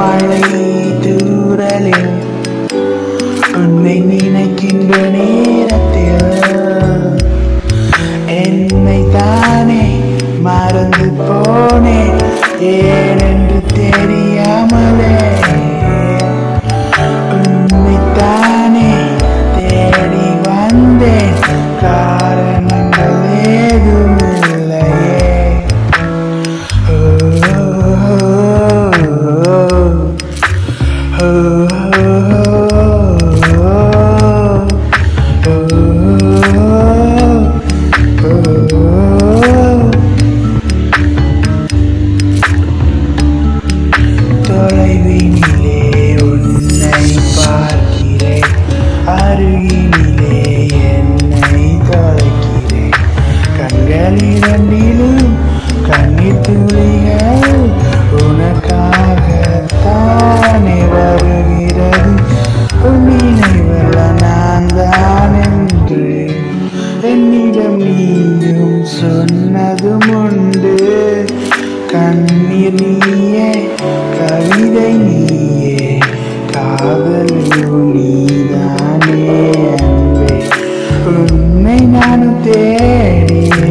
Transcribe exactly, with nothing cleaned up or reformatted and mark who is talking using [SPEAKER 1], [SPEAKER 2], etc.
[SPEAKER 1] மழை தூறலில் உன்னை நினைக்கின்ற நேரத்தில் என்னை தானே மறந்து போனேன் ஏனென்று தெரியாமலே உன்னை தானே தேடி வந்தேன் காரணங்கள் ஏதும் இல்லையே தொலைவினிலே உன்னை பார்க்கிறேன் அருகினிலே என்னை தொலைக்கிறேன் கண்களிரண்டிலும் கண்ணீர் துளிகள் உனக்காகத்தானே வருகிறது உன் நினைவல்ல நான் தான் என்று என்னிடம் நீயும் சொன்னதும் உண்டு கண்ணீர் நீயே கவிதை நீயே காதலும் நீதானே அன்பே உன்னை நானும் தேடி